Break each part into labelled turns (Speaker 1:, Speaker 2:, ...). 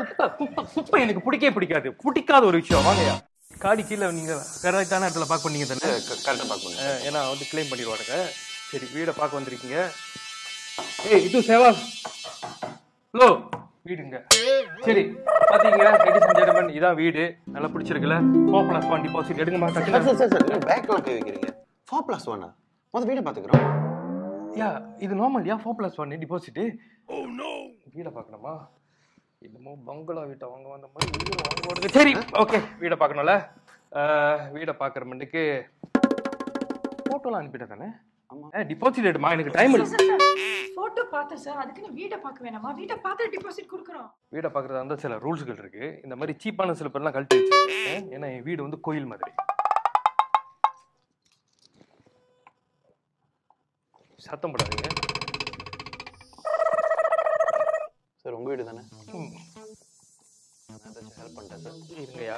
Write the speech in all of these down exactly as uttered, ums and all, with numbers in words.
Speaker 1: குப்பை குப்பை குப்பை எனக்கு பிடிக்கவே பிடிக்காது. பிடிக்காத ஒரு விஷயம். வாங்கயா காடி கீழே நீங்க கரெக்டான இடத்துல பார்க்க பண்ணீங்க தானே?
Speaker 2: கரெக்டாக பார்க்க
Speaker 1: ஏன்னா வந்து கிளைம் பண்ணிடுவானுங்க. சரி வீடை பார்க்க வந்திருக்கீங்க. ஏய் இது சேவா ஹலோ வீடுங்க. சரி பாத்தீங்க லேடிஸ் அண்ட் ஜென்டில்மேன், இதான் வீடு. நல்லா பிடிச்சிருக்குல்ல? ஃபோர் பிளஸ் ஒன் டிபாசிட் எடுங்கம்மா.
Speaker 2: சார் சார் சார் பேக்ல கை வைக்கிறீங்க. ஃபோர் பிளஸ் ஒன்னா மொதல் வீடை பார்த்துக்கிறோம்.
Speaker 1: யா இது normal. Yeah four plus one deposit. Oh no வீடை பார்க்கணுமா? என்னமோ பங்களா வீட்டை வாங்க வந்த மாதிரி. சரி ஓகே வீடை பார்க்கணும்ல. வீடை பார்க்குற மண்டுக்கு ஃபோட்டோலாம் அனுப்பிட்டேன் தானே? டிபாசிட் எடுமா, எனக்கு டைம் இல்லை.
Speaker 3: போட்டோ பார்த்தேன் சார், அதுக்கு நான் வீட பார்க்க வேணாமா? வீட பார்த்து டிபாசிட் கொடுக்குறோம்.
Speaker 1: வீட பார்க்கறதா இருந்தா சில ரூல்ஸ்கள் இருக்கு. இந்த மாதிரி சீப்பான சில பேர்லாம் கழட்டி வச்சிருக்கேன். ஏன்னா என் வீடு வந்து கோயில் மாதிரி. சத்தம் போடாதீங்க
Speaker 2: சார். உங்க வீடு தானே? ஏதாச்சும் ஹெல்ப் பண்ணிட்டேன் சார்.
Speaker 1: இருங்கயா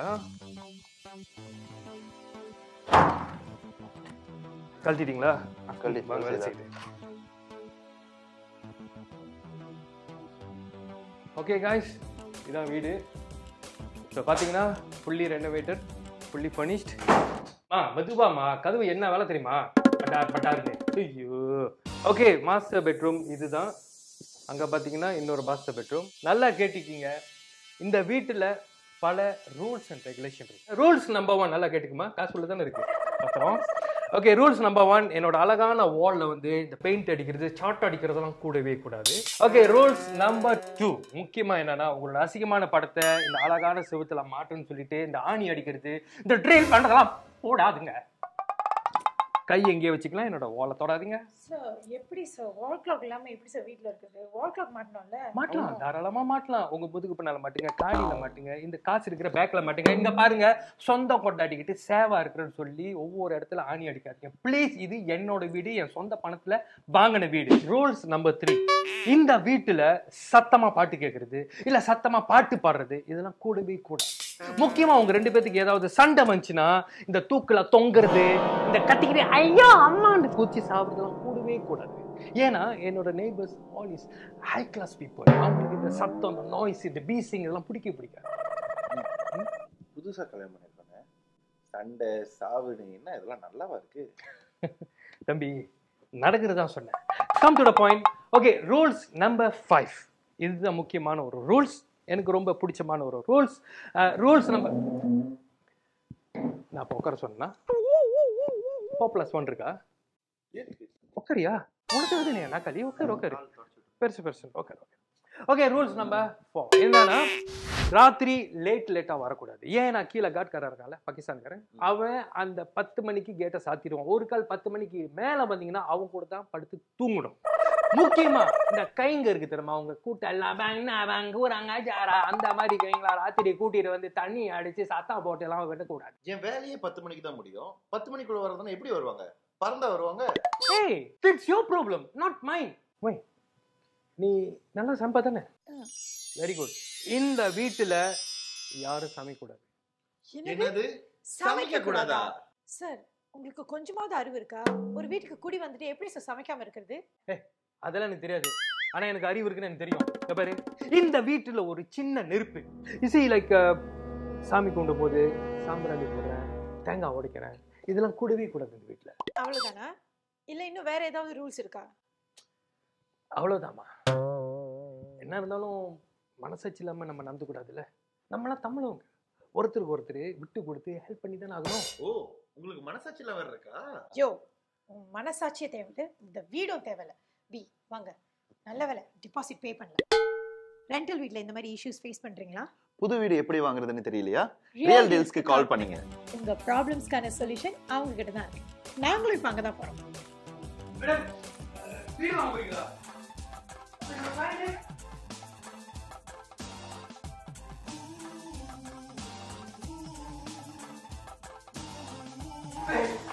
Speaker 1: கழட்டிட்டீங்களா?
Speaker 2: கழட்டி
Speaker 1: வேலை செய்யுது. ஓகே காய்ஸ், இதான் வீடு. இப்போ பார்த்தீங்கன்னா ஃபுல்லி ரெனோவேட்டட், ஃபுல்லி ஃபர்னிஷ்ட். மா மெதுவாமா, கதவு என்ன வேலை தெரியுமா? பட்டார் பட்டார்னு. ஐயோ. ஓகே மாஸ்டர் பெட்ரூம் இதுதான். அங்கே பார்த்தீங்கன்னா இன்னொரு மாஸ்டர் பெட்ரூம். நல்லா கேட்டுக்கிங்க, இந்த வீட்டில் பல ரூல்ஸ் அண்ட் ரெகுலேஷன் இருக்கு. ரூல்ஸ் நம்பர் ஒன் நல்லா கேட்டுக்குமா, காசுக்குள்ள தானே இருக்கு. அப்புறம் ஓகே ரூல்ஸ் நம்பர் ஒன், என்னோட அழகான வால்ல வந்து இந்த பெயிண்ட் அடிக்கிறது சாட் அடிக்கிறதெல்லாம் கூடவே கூடாது. ஓகே ரூல்ஸ் நம்பர் டூ, முக்கியமா என்னன்னா உங்களோட அசிங்கமான படத்தை இந்த அழகான செவுத்துல மாட்டுன்னு சொல்லிட்டு இந்த ஆணி அடிக்கிறது இந்த ட்ரில் பண்றதெல்லாம் போடாதுங்க. கை எங்கேயே வச்சுக்கலாம், என்னோட வாலை தொடாதீங்க.
Speaker 3: சார் எப்படி சார் வால் கிளாக் இல்லாம எப்படி சார் வீட்ல இருக்குது? Wall clock மாட்டணும்ல?
Speaker 1: மாட்டலாம், தாராளமா மாட்டலாம். உங்க முதுகு பின்னால மாட்டுங்க, காடியில மாட்டுங்க, இந்த காசு இருக்கிற பேக்ல மாட்டுங்க. இங்க பாருங்க, சொந்த கொண்டாடிக்கிட்டு சேவா இருக்கிறேன்னு சொல்லி ஒவ்வொரு இடத்துல ஆணி அடிக்காதீங்க பிளீஸ். இது என்னோட வீடு, என் சொந்த பணத்துல வாங்கின வீடு. ரூல்ஸ் நம்பர் த்ரீ, இந்த வீட்டுல சத்தமா பாட்டு கேட்கறது இல்ல சத்தமா பாட்டு பாடுறது இதெல்லாம் கூடவே கூட. முக்கியமா உங்க ரெண்டு பேத்துக்கு ஏதாவது சண்டை வந்துச்சுன்னா இந்த தூக்குல தொங்குறது, இந்த கத்திக்கிட்டு ஐயோ அம்மான்னு பூச்சி சாப்பிடுறதுலாம் கூடவே கூடாது. ஏன்னா என்னோட neighbours all is high class people. அவங்களுக்கு இந்த சத்தம், இந்த நாய்ஸ், இந்த பீசிங் இதெல்லாம் பிடிக்க பிடிக்காது.
Speaker 4: புதுசா கல்யாணம் பண்ணிருக்காங்க, சண்டை சாவுனீங்கன்னா இதெல்லாம் நல்லாவா இருக்கு?
Speaker 1: தம்பி நடக்கிறதா சொன்னேன். Come to the point. Okay rules number five, இதுதான் முக்கியமான ஒரு ரூல்ஸ், எனக்கு ரொம்ப பிடிச்சமான ஒரு ரூல்ஸ். ரூல்ஸ் நம்பர், நான் இப்போ உட்கார சொன்னா ஃபோர் பிளஸ் ஒன் இருக்கா? உட்காரியா? உனக்கு எதுனே நாக்காளி உட்காரு உட்காரு பெருசு பெருசு உட்காரு உட்காரு. ஓகே ரூல்ஸ் நம்பர் ஃபோர் என்னன்னா ராத்திரி லேட் லேட்டா வரக்கூடாது. ஏன் நான் கீழே காட்காரன் இருக்கான்ல பாகிஸ்தான்காரன், அவன் அந்த பத்து மணிக்கு கேட்டை சாத்திடுவான். ஒரு கால் பத்து மணிக்கு மேல வந்தீங்கன்னா அவங்க கூட தான் படுத்து தூங்கணும். முக்கியமா இந்த கைங்க இருக்கு தெரியுமா, அவங்க கூட்ட எல்லாம் ஊராங்க ஜாரா அந்த மாதிரி கைங்களா ராத்திரி கூட்டிட்டு வந்து தண்ணி அடிச்சு சத்தா போட்டு எல்லாம் வெட்டக்கூடாது.
Speaker 4: என் வேலையே பத்து மணிக்கு தான் முடியும். பத்து மணிக்குள்ள வரதுன்னா எப்படி வருவாங்க? பறந்தா வருவாங்க.
Speaker 1: ஏய் it's your problem not mine. Why நீ நல்லா சம்பா தானே? Very good. இந்த வீட்டுல யாரும் சமைக்க கூடாது.
Speaker 4: என்னது சமைக்க கூடாதா?
Speaker 3: சார் உங்களுக்கு கொஞ்சமாவது அறிவு இருக்கா? ஒரு வீட்டுக்கு குடி வந்துட்டு எப்படி சார் சமைக்காம இருக்கிறது?
Speaker 1: அதெல்லாம் எனக்கு தெரியாது, ஆனா எனக்கு அறிவு இருக்குன்னு எனக்கு தெரியும். பாரு இந்த வீட்டுல ஒரு சின்ன நெருப்பு இசி லைக் சாமி கொண்டு போது சாம்பிராணி போடுறேன், தேங்காய் உடைக்கிறேன், இதெல்லாம் கூடவே கூடாது இந்த வீட்டுல.
Speaker 3: அவ்வளவுதானா இல்ல இன்னும் வேற ஏதாவது ரூல்ஸ் இருக்கா?
Speaker 1: அவ்வளவுதாமா. என்ன இருந்தாலும் மனசாட்சி இல்லாம நம்ம நடந்து கூடாதுல்ல. நம்மளாம் தமிழவங்க, ஒருத்தருக்கு ஒருத்தர் விட்டு கொடுத்து ஹெல்ப் பண்ணி தானே ஆகணும்.
Speaker 4: ஓ உங்களுக்கு மனசாட்சி எல்லாம் வேற இருக்கா?
Speaker 3: யோ உன் மனசாட்சியே தேவையில்லை, இந்த வீடும் தேவையில்லை. பி வாங்க, நல்ல வேலை டிபாசிட் பே பண்ணல. ரெண்டல் வீட்ல இந்த மாதிரி இஷ்யூஸ் ஃபேஸ் பண்றீங்களா?
Speaker 2: புது வீடு எப்படி வாங்குறதுன்னு தெரியலையா? ரியல் டீல்ஸ்க்கு கால் பண்ணீங்க.
Speaker 3: உங்க ப்ராப்ளம்ஸ்க்கான சொல்யூஷன் அவங்க கிட்ட தான் இருக்கு. நாங்களும் இப்ப அங்க தான் போறோம்.
Speaker 1: மேடம் வீடு வாங்க போறீங்களா? Hey!